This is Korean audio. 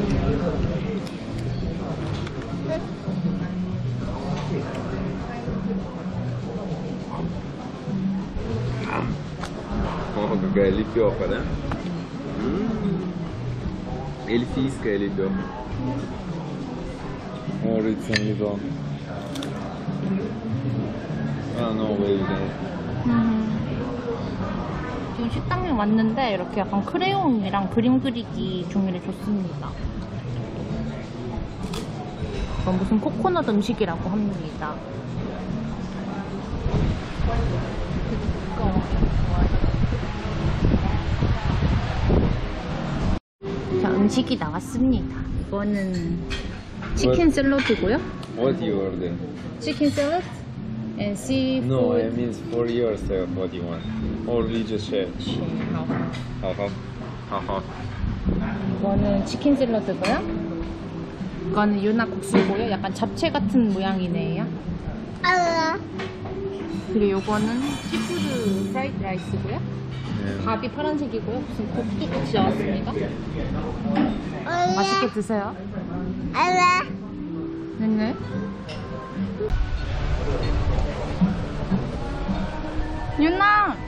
Ele lipioca, né? Ele fisca, ele lipioca. Or it's only gone. Ah, no, wait. 지금 식당에 왔는데 이렇게 약간 크레용이랑 그림 그리기 종이를 줬습니다. 이건 무슨 코코넛 음식이라고 합니다. 자, 음식이 나왔습니다. 이거는 치킨 샐러드고요. What do you order? 치킨 샐러드 and seafood. No, it means for yourself. What do you want? Or we just share? 하하. 이거는 치킨 샐러드고요. 이거는 유나 국수고요. 약간 잡채 같은 모양이네요. 그리고 요거는 시푸드 프라이드 라이스고요. 밥이 파란색이고요. 무슨 국도 같이 나왔습니다. 맛있게 드세요. 네네. 유나!